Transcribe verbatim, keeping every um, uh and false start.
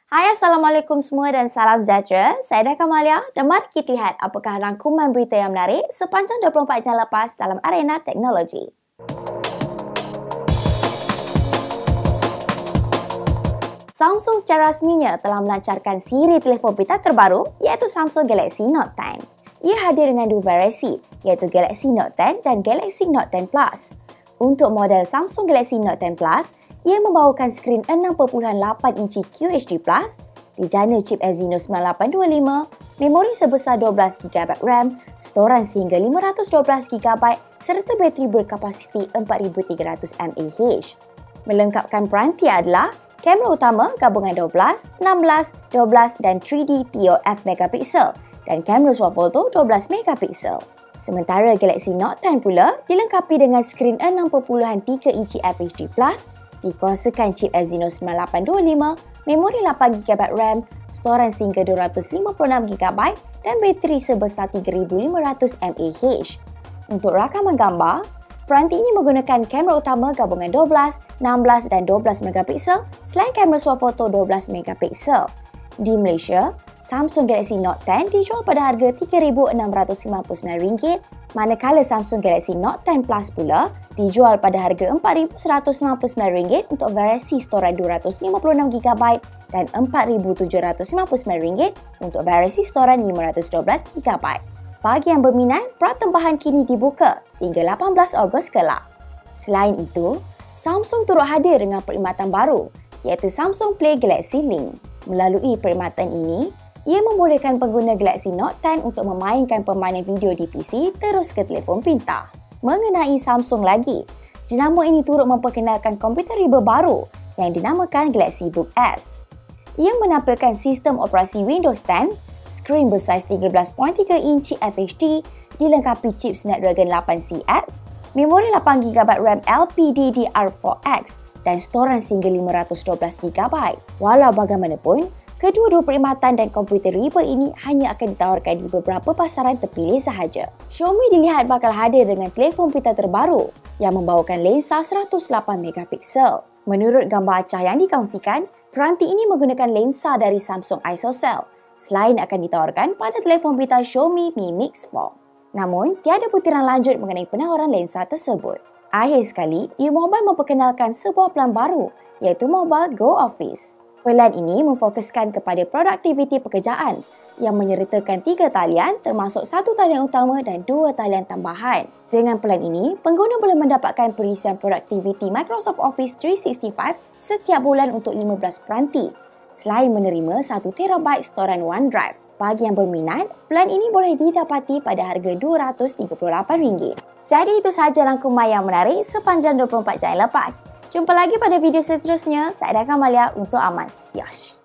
Hai, Assalamualaikum semua dan salam sejahtera. Saya Dah Kamalia dan mari kita lihat apakah rangkuman berita yang menarik sepanjang dua puluh empat jam lepas dalam arena teknologi. Samsung secara rasminya telah melancarkan siri telefon pintar terbaru iaitu Samsung Galaxy Note ten. Ia hadir dengan dua variasi iaitu Galaxy Note ten dan Galaxy Note ten Plus. Untuk model Samsung Galaxy Note ten Plus, ia membawakan skrin enam perpuluhan lapan inci Q H D plus, dijana chip Exynos sembilan lapan dua lima, memori sebesar dua belas gigabit RAM, storan sehingga lima ratus dua belas gigabit serta bateri berkapasiti empat ribu tiga ratus mAh. Melengkapkan peranti adalah kamera utama gabungan dua belas, enam belas, dua belas dan tiga D T O F megapiksel dan kamera swafoto dua belas megapiksel. Sementara Galaxy Note ten pula dilengkapi dengan skrin enam perpuluhan tiga inci F H D plus, dikuasakan chip Exynos sembilan lapan dua lima, memori lapan gigabit RAM, storan sehingga dua ratus lima puluh enam gigabit dan bateri sebesar tiga ribu lima ratus mAh. Untuk rakaman gambar, peranti ini menggunakan kamera utama gabungan dua belas, enam belas dan dua belas megapiksel selain kamera swafoto dua belas megapiksel. Di Malaysia, Samsung Galaxy Note ten dijual pada harga tiga ribu enam ratus sembilan puluh sembilan ringgit, manakala Samsung Galaxy Note ten Plus pula dijual pada harga empat ribu seratus sembilan puluh sembilan ringgit untuk variasi storan dua ratus lima puluh enam gigabit dan empat ribu tujuh ratus sembilan puluh sembilan ringgit untuk variasi storan lima ratus dua belas gigabit. Bagi yang berminat, perak tempahan kini dibuka sehingga lapan belas Ogos kelak. Selain itu, Samsung turut hadir dengan perkhidmatan baru iaitu Samsung Play Galaxy Link. Melalui perkhidmatan ini, ia membolehkan pengguna Galaxy Note ten untuk memainkan permainan video di P C terus ke telefon pintar. Mengenai Samsung lagi, jenama ini turut memperkenalkan komputer riba baru yang dinamakan Galaxy Book S. Ia menampilkan sistem operasi Windows ten, skrin bersaiz tiga belas perpuluhan tiga inci F H D, dilengkapi chip Snapdragon lapan C X, memori lapan gigabit RAM L P D D R four X dan storan sehingga lima ratus dua belas gigabit. Walau bagaimanapun, kedua-dua perkhidmatan dan komputer riba ini hanya akan ditawarkan di beberapa pasaran terpilih sahaja. Xiaomi dilihat bakal hadir dengan telefon pintar terbaru yang membawakan lensa seratus lapan megapiksel. Menurut gambar acah yang dikongsikan, peranti ini menggunakan lensa dari Samsung ISOCELL selain akan ditawarkan pada telefon pintar Xiaomi Mi Mix four. Namun, tiada butiran lanjut mengenai penawaran lensa tersebut. Akhir sekali, U Mobile memperkenalkan sebuah pelan baru iaitu Mobile Go Office. Pelan ini memfokuskan kepada produktiviti pekerjaan yang menyertakan tiga talian termasuk satu talian utama dan dua talian tambahan. Dengan pelan ini, pengguna boleh mendapatkan perisian produktiviti Microsoft Office tiga enam lima setiap bulan untuk lima belas peranti selain menerima satu terabyte storan OneDrive. Bagi yang berminat, pelan ini boleh didapati pada harga dua ratus tiga puluh lapan ringgit. Jadi itu sahaja rangkuman yang menarik sepanjang dua puluh empat jam lepas. Jumpa lagi pada video seterusnya. Saya Dah Kamalia untuk Amas. Yosh.